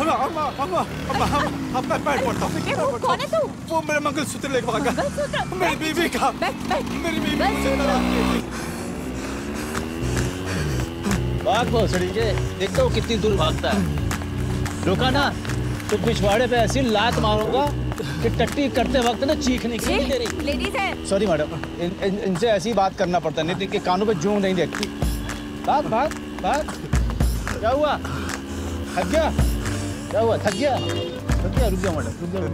मैं पैर पड़ता हूँ। कौन है तू? वो मेरा मंगलसूत्र लेके भागा। मेरी बीवी का। मेरी बीवी मुझसे नाराज की थी। भाग भोसड़ी के, देखता हूँ कितनी दूर भागता है। रुका ना तो पिछवाड़े पे ऐसी लात मारूंगा कि टट्टी करते वक्त ना चीख निकल नहीं दे रही। लेडीज है। सॉरी मैडम, इनसे ऐसी बात करना पड़ता है, नहीं तो इनके कानों पे जूं नहीं देखती। भाग भाग भाग। क्या हुआ? थक गया? क्या हुआ? थक गया? रुक जा मैडम, रुक जा।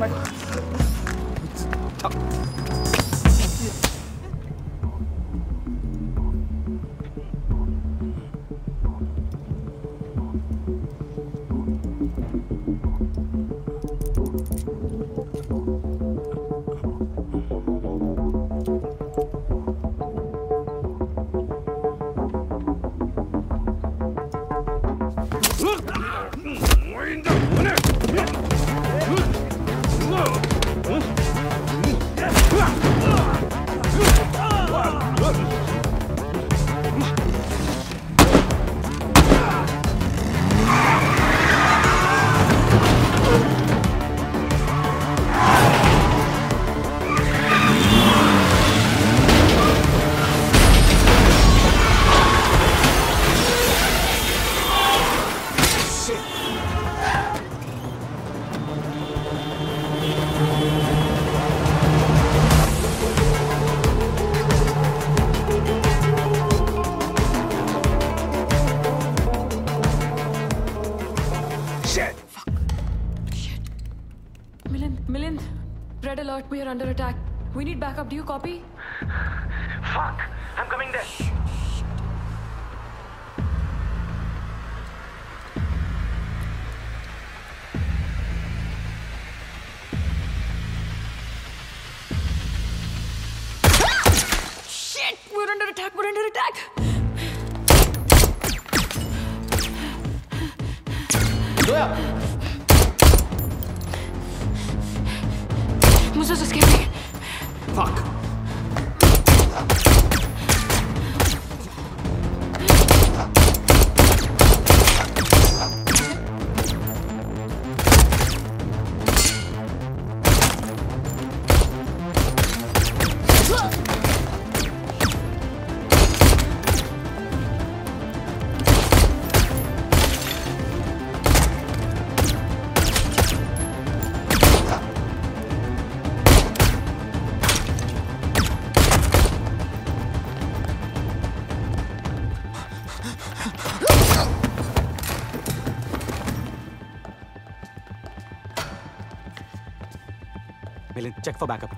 We are under attack. We need backup. Do you copy? Fuck! I'm coming there. Shit! We're under attack. We're under attack. Zoya! Musa's escaping. Fuck! Check for backup.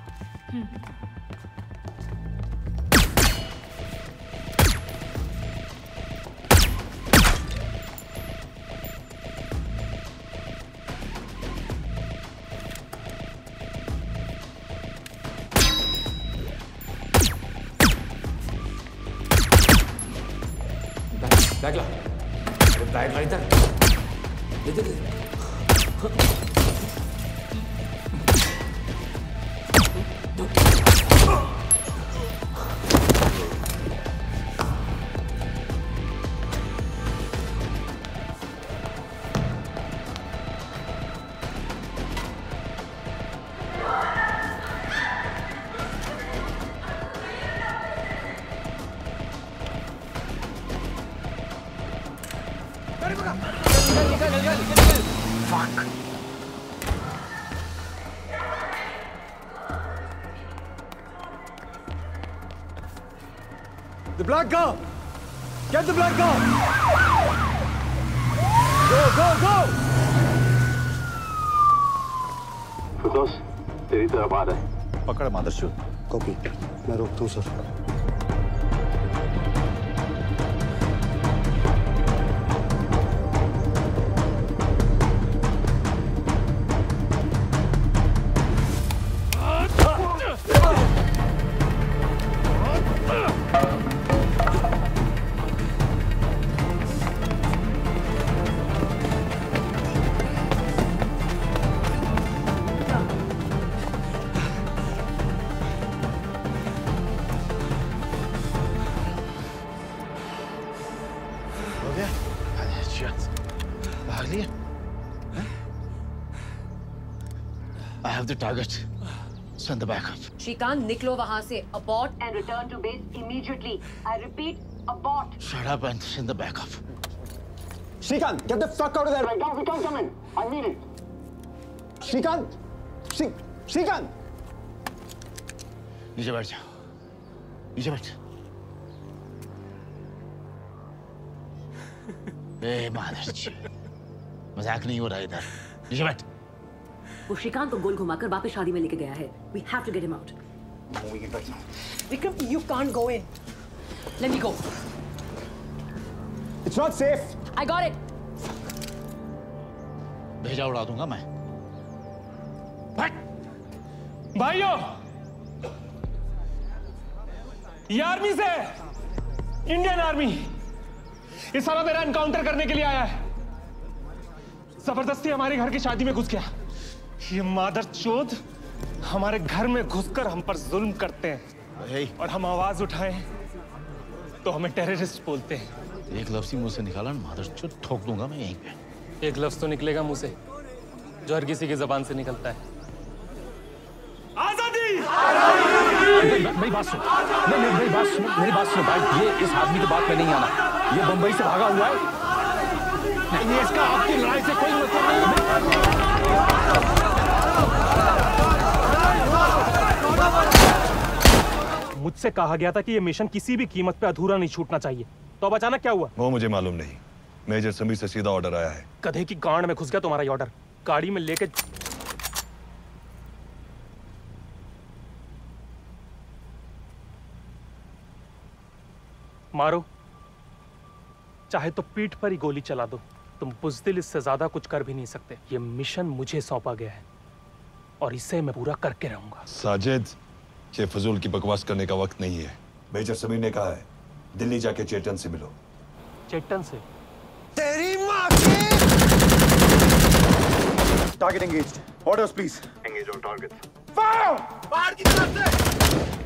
Bag ला। अरे बैग ला इधर। इधर। The black girl! Get the black girl! Go, go, go! फिरदौस, तेरी तरफ आ रहा है। पकड़ मादरचोद। Copy, मैं रोकता हूँ sir. I have the target. Send the backup. Shrikant निकलो वहाँ से. Abort and return to base immediately. I repeat, abort. Shut up and send the backup. Shrikant, get the fuck out of there right now. We can't come in. I mean it. Shrikant! Shrikant! नीचे बैठ जाओ. नीचे बैठ. ए मादरचोद. मजाक नहीं हो रहा इधर. नीचे बैठ. वो श्रीकांत को गोल घुमाकर वापस शादी में लेके गया है. We have to get him out. Vikram, you can't go in. Let me go. It's not safe. I got it. भेजा उड़ा दूंगा मैं. भाइयों, ये आर्मी से, इंडियन आर्मी, ये साला मेरा एनकाउंटर करने के लिए आया है. जबरदस्ती हमारे घर की शादी में घुस गया. ये मादरचोद हमारे घर में घुसकर हम पर जुल्म करते हैं और हम आवाज उठाएं तो हमें टेररिस्ट बोलते हैं. एक लफ्ज़ ही मुंह से निकाला ना मादरचोद, ठोक दूंगा मैं यहीं पे. एक लफ्ज तो निकलेगा मुंह से जो हर किसी की जबान से निकलता है. आजादी! मेरी बात सुन. नहीं, मेरी बात सुन भाई. ये इस आदमी की बात में नहीं आना. ये बंबई से भागा हुआ है. नहीं, इसका आपकी लड़ाई से कोई मतलब नहीं. मुझसे कहा गया था कि ये मिशन किसी भी कीमत पे अधूरा नहीं छूटना चाहिए. तो अब अचानक क्या हुआ? वो मुझे मालूम नहीं. मेजर समीर से सीधा ऑर्डर आया है. गधे की गांड में घुस गया तुम्हारा ये ऑर्डर. गाड़ी में लेके मारो, चाहे तो पीठ पर ही गोली चला दो. तुम बुज़दिल इससे ज्यादा कुछ कर भी नहीं सकते. ये मिशन मुझे सौंपा गया है और इसे मैं पूरा करके रहूंगा. साजिद, ये फजूल की बकवास करने का वक्त नहीं है. मेजर समीर ने कहा है दिल्ली जाके चेतन से मिलो. चेतन से? तेरी माँ की! Target engaged. Orders, please. Engage on target. Fire! बाहर की तरफ से!